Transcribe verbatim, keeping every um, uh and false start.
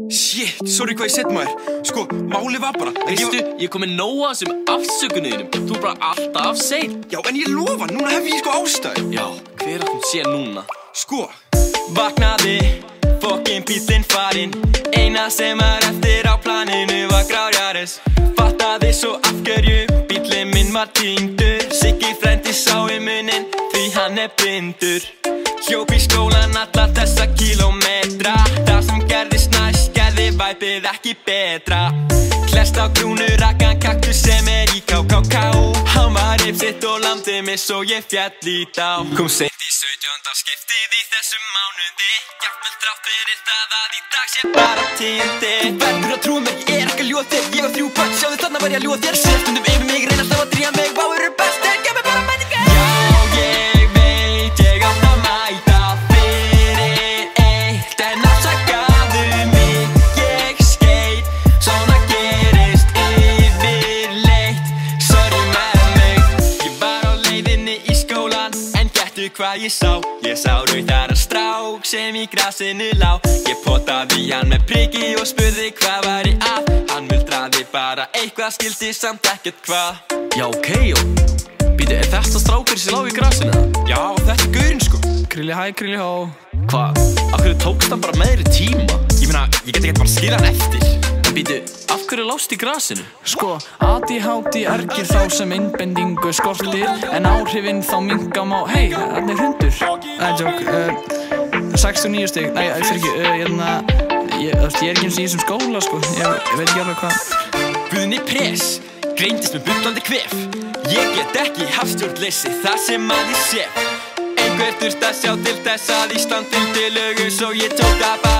Shit, sorry hvað ég sett maður. Sko, máli var bara Veistu, ég kom með nóga sem afsökuninum. Þú er bara alltaf sein. Já, en ég lofa, núna hef ég sko ástæðu. Já, hver að hún sé núna? Sko Vaknaði, fokkin bíllinn farinn. Eina sem var eftir á planinu var grárjaris. Fattaði svo af hverju bíllinn minn var týndur. Siggi frændi sá í munin því hann er blindur. Hljóp í skólan alla þessa kílómetra. Það sem gerðist næst gerði væpið ekki betra. Klest á grúnu rakan kaktus sem er í ká ká ká. Hann var ripsitt og lamdi mig svo ég fjall í dá. Kom seint í sautjánda skiptið í þessum mánuði. Jafnvel þrátt fyrir það að í dag sé bara tíundi. Þú verður að trúa mér, ég er ekki að ljúga þér. Ég var þrjú börn, sjáðu þarna var ég að ljúga þér. Sér stundum yfir mig, reyna alltaf að drífa mig. Vá, eru bestir, gef mér bara mætingar. Já, ég veit, ég átt að mæta fyrir eitt. En afsakaðu mig, ég skeit. Svona gerist yfirleitt. Sorry með mig. Ég var á leiðinni í skólan, en gettu hvað ég sá? Ég sá rauðara strák sem í grasinu lá. Ég potaði hann með priki og spurði hvað væri að. Hann muldraði bara eitthvað, skildi samt ekkert hvað. Já, ok, og býtu, er þetta strákur sem lá í grasinu? Já, þetta er gaurinn sko. Krilli hæ, krilli hó. Hvað? Af hverju tókst hann bara meiri tíma? Ég meina, ég get ekki bara að skilja hann eftir. En býtu, af hverju lást í grasinu? Sko, A D H D ergir þá sem innbendingu skortir, en áhrifin þá minnka má. Hei, þarna er hundur. Nei, joke, uh, sextíu og níu stig. Nei, ég fyrir ekki, uh, ég er ég, ég er ekki eins og í þessum skóla, sko. Ég, ég veit ekki alveg hvað. Guðni Press greindist með bullandi kvef. Ég get ekki hafstjórnleysi það sem að ég sé. Einhver þurft að sjá til þess að Ísland fylgdi lögum, svo ég tók það bara